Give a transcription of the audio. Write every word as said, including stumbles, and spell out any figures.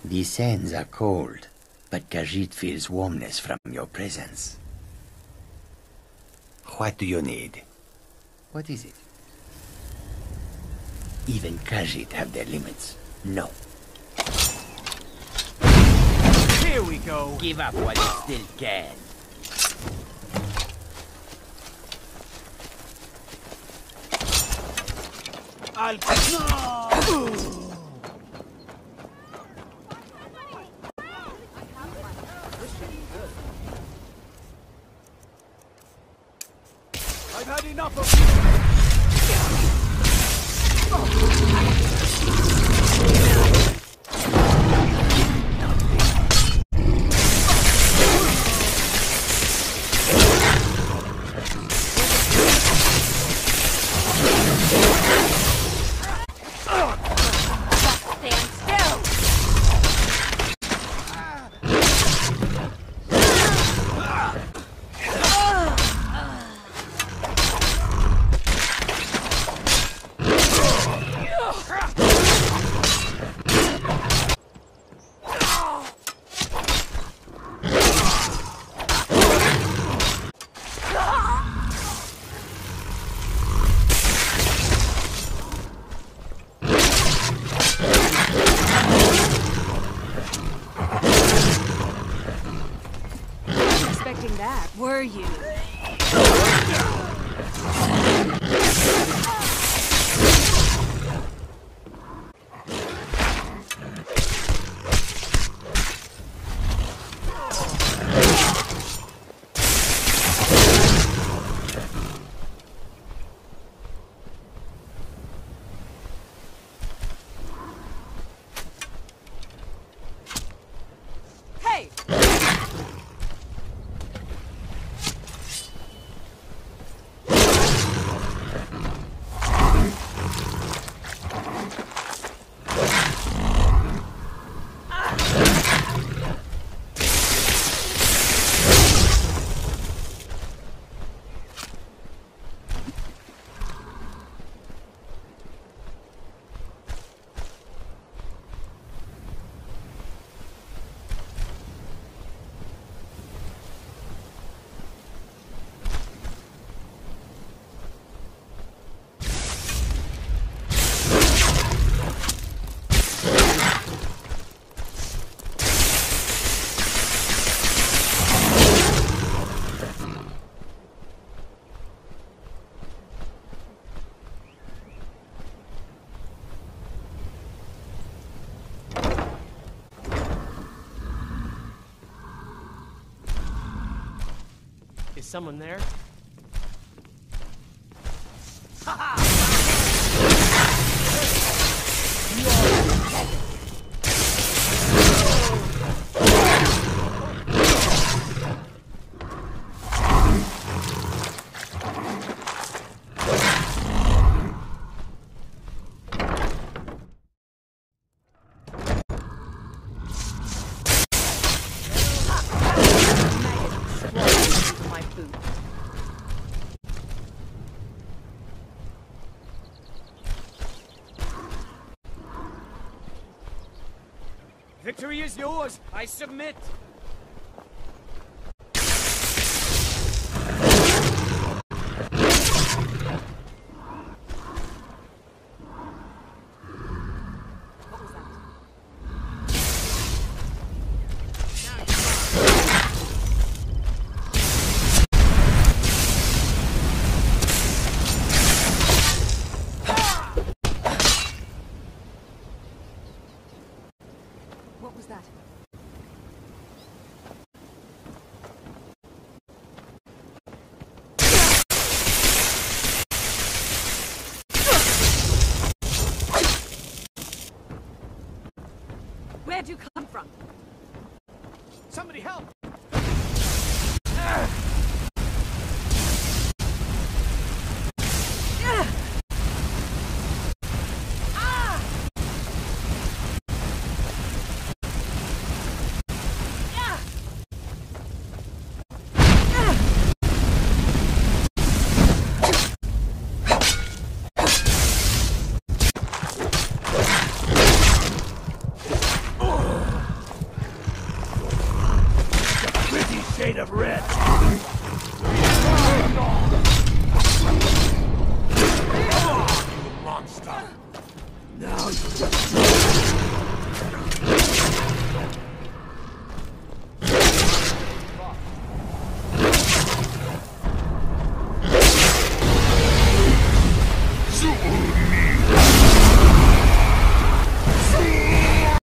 The sands are cold, but Khajiit feels warmness from your presence. What do you need? What is it? Even Khajiit have their limits. No. Here we go. Give up while you still can. I'll... No! I've had enough of you! Stand still! Expecting that, were you? Hey! Is someone there? Victory is yours! I submit! What was that? Where'd you come from? Somebody help! Ah! You monster! Now you